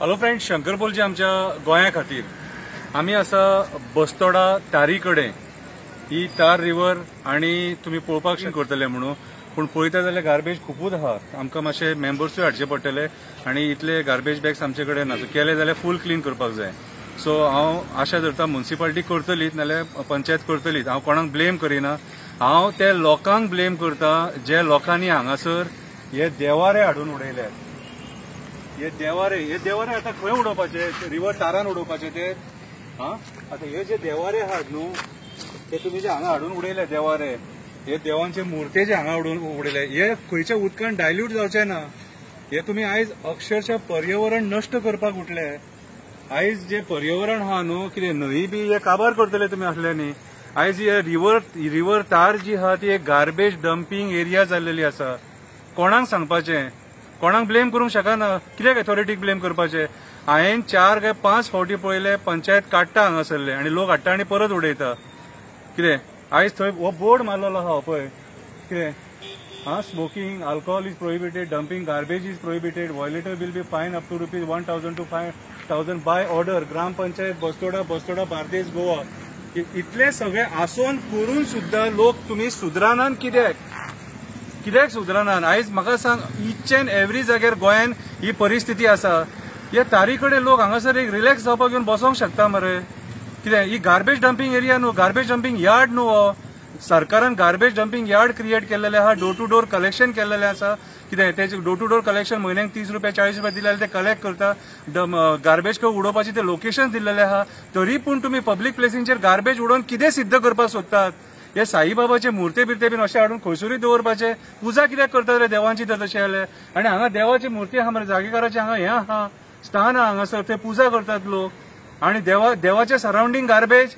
Hello friends, Shankar बोलचे आमच्या गोंया खातीर आमी आसा बस्तोडा तारी कडेन. ही तार रिवर आणि तुम्ही पळोवपाक करतले म्हणून, पण पळयता जाल्यार गार्बेज खूपच आहा. आमकां मातशे मेंबर्सूय हाडचे पडटले आणि इतले गार्बेज बॅग्स आमचे कडेन ना. केले जाल्यार फुल क्लीन करपाक जाय. सो हांव आशा धरता म्युनिसिपालिटी करतलीच नाल्यार पंचायत करतलीच. हांव कोणाक ब्लेम करिना. हांव त्या लोकांक ब्लेम करता जे लोकांनी हांगासर हे देवारे हाडून उडयल्यात. हे देवारे आता खंय उडोवपाचे? रिवर तारान उडोवपाचे ते? आता हे जे देवारे आहात न्हू, ते तुम्ही जे हांगा हाडून उडयले देवारे, हे देवांचे मुर्ते जे हांगा हाडून उडयले, हे खंयच्या उदकान डायल्यूट जावचे ना. हे तुम्ही आयज अक्षरशः पर्यावरण नष्ट करपाक उठले. आयज जे पर्यावरण आहा न्हू, कितें न्हंय बी हे काबार करतले तुमी असल्यानी. आयज हे रिवर तार जी आहा ती एक गार्बेज डंपिंग एरिया जाल्लेली आसा. कोणाक सांगपाचें? कोणाक ब्लेम करूंक शकना. कित्याक अथॉरिटीक ब्लेम करपाचे? हांवें 4 काय 5 फावटी पळयले पंचायत काडटा हांगासरले आणि लोक हाडटा आणि परत उडयता. कितें आयज थंय हो बोर्ड मारलेलो आहा पळय, कितें smoking alcohol is prohibited, dumping garbage is prohibited, violator will be fine up to ₹1,000 to 5,000 by order, gram panchayat Bastora Bardez Goa. इतले सगळे आसोन करून सुद्धा लोक तुम्ही सुधरानात. कित्याक सुधरनात? आयज म्हाका सांग, इच अँड एव्हरी जाग्यार गोंयान ही परिस्थिती आसा. ह्या तारी कडेन लोक हांगासर एक रिलॅक्स जावपाक येवन बसोंक शकता मरे. कित्याक ही गार्बेज डंपिंग एरिया न्हू, गार्बेज डंपिंग यार्ड न्हू. हो सरकारान गार्बेज डंपिंग यार्ड क्रिएट केलेले आहा. डोर टू डोर कलेक्शन केलेले आसा. कित्याक तेचे डोर टू डोर कलेक्शन म्हयन्याक ₹30 ₹40 दिलेले ते कलेक्ट करता. गार्बेज खंय उडोवपाचे ते लोकेशन दिल्लेले आहा. तरी पूण तुम्ही पब्लीक प्लेसींचेर गार्बेज उडोवन कितें सिद्ध करपाक सोदतात? हे साईबाबाचे मुर्ते बिर्ते बीन अशें हाडून खंयसरूय दवरपाचे? पुजा कित्याक करतात रे देवांची तर तशें जालें? आनी हांगा देवाची मुर्ती आहा मरे, जागेकाराचे हांगा हें आहा, स्थान आहा हांगासर, ते पुजा करतात लोक. आणि देवाचे सराउंडींग गार्बेज.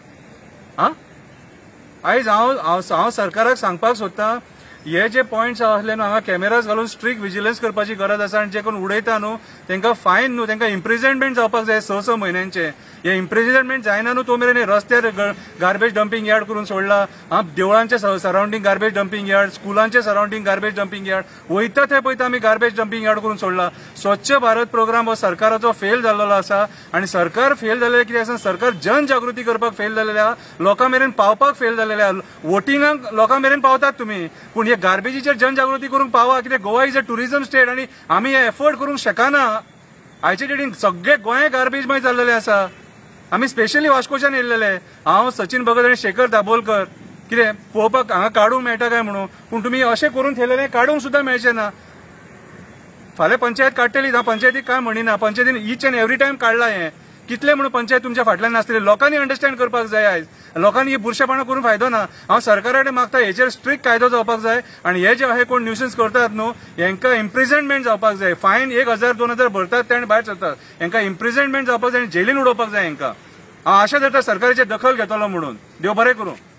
आयज हांव सरकाराक सांगपाक सोदतां, हे जे पॉयंट्स आसले न्हू, हांगा कॅमेराज घालून स्ट्रिक्ट विजिलन्स करपाची गरज आसा. आनी जे कोण उडयता न्हू तांकां फायन न्हू, तांकां इम्प्रिजनमेंट जावपाक जाय 6 म्हयन्यांचे. हे इम्प्रिजनमेंट जायना न्हू तो मेरेन रस्त्यार गार्बेज डंपिंग यार्ड करून सोडला. देवळांचे सराउंडींग गार्बेज डंपिंग यार्ड, स्कुलांचे सराउंडींग गार्बेज डंपिंग यार्ड, वयता थंय पळयता आमी गार्बेज डंपिंग यार्ड करून सोडला. स्वच्छ भारत प्रोग्राम हो सरकाराचो फेल जाल्लो आसा. आणि सरकार फेल जाल्लें कित्याक आसा? सरकार जनजागृती करपाक फेल जाल्लेले आहा, लोकां मेरेन पावपाक फेल जाल्लेले आहा. वोटिंगाक लोकां मेरेन पावतात तुमी, पूण हे गार्बेजीचेर जनजागृती करूंक पावा. कित्याक Goa is a tourism state आणि आमी हे एफोर्ड करूंक शकना. आयचे डेटीन सगळे गोंय गार्बेजमय जाल्लेले आसा. आमी स्पेशली वास्कोच्यान येयल्लेले. हांव सचिन भगत आणि शेखर दाबोलकर. कितें पळोवपाक हांगा काडूंक मेळटा काय म्हणून, पूण तुमी अशें करून थेयलेले काडूंक सुद्धा मेळचे ना. फाल्यां पंचायत काडटली. हांव पंचायतीक काय म्हणिना, पंचायतीन इच अँड एव्हरी टायम काडला हे. कितले म्हणून पंचायत तुमच्या फाटल्यान नासतली. लोकांनी अंडरस्टँड करपाक जाय. आयज लोकांनी ही बुरशेपणां करून फायदो ना. हांव सरकारा कडेन मागता हेचेर स्ट्रिक्ट कायदो जावपाक जाय. आणि हे जे आहे कोण न्यूसन्स करतात न्हू, हेंकां इम्प्रिजनमेंट जावपाक जाय. फायन 1,000-2,000 भरतात ते आनी भायर सरतात. हेंकां इम्प्रिजनमेंट जावपाक जाय आनी जेलीन उडोवपाक जाय हेंकां. हांव आशा धरता सरकाराची दखल घेतलो म्हणून. देव बरें करूं.